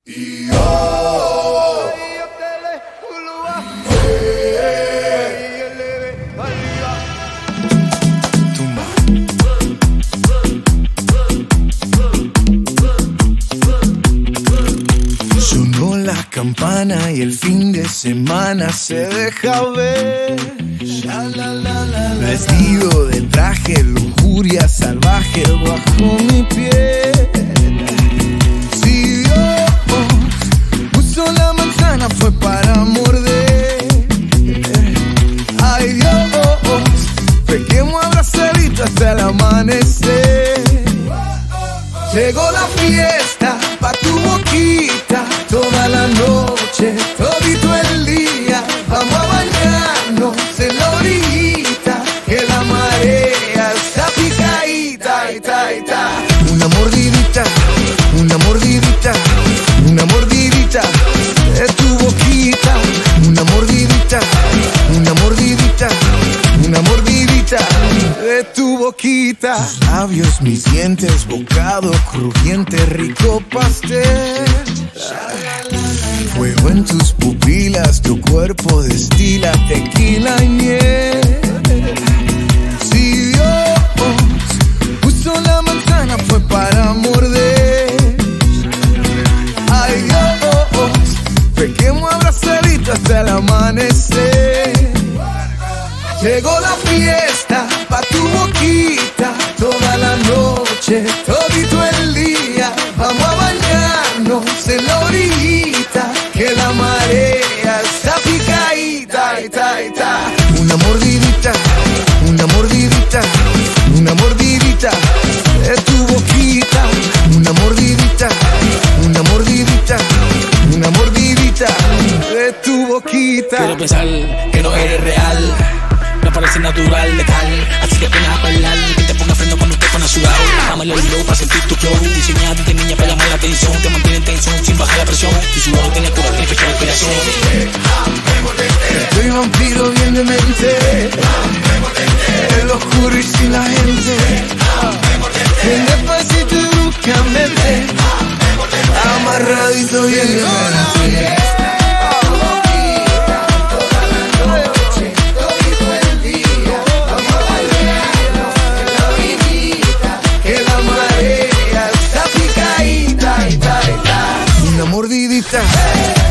Sonó la campana y el fin de semana se deja ver. Vestido de traje, lujuria salvaje bajo mi piel. Si Dios puso la manzana fue para morder. Ay Dios, pequemos abrazadito hasta el amanecer. Llegó la fiesta pa' tu boquita, toda la noche, todito el día. Vamos a bañarnos en la orillita, que la marea está picadita, Una mordidita, una mordidita, una mordidita de tu boquita. Una mordidita, una mordidita, una mordidita de tu boquita. Tus labios, mis dientes, bocado crujiente, rico pastel. Fuego en tus pupilas, tu cuerpo destila tequila y miel. Si Dios puso la manzana fue para morder. Ay Dios, pequemos abrazadito hasta el amanecer. Llegó la fiesta pa' tu boquita, toda la noche, todito el día. Vamos a bañarnos en la orillita, que la marea está picadita, Una mordidita, una mordidita, una mordidita de tu boquita. Una mordidita, una mordidita, una mordidita de tu boquita. Quiero pensar que no eres real, no parece natural, letal. Así que ven a bailar, que te ponga freno cuando te pones a sudar. Bájame el low para sentir tu flow, diseñado de niña para llamar la atención. Te mantiene en tensión sin bajar la presión. Tu sudor tiene cura, tiene fecha de inspiración. Estoy vampiro bien de mente, en lo oscuro y sin la gente. Bien despacito y bruscamente, amarradito bien de mente. Una mordidita.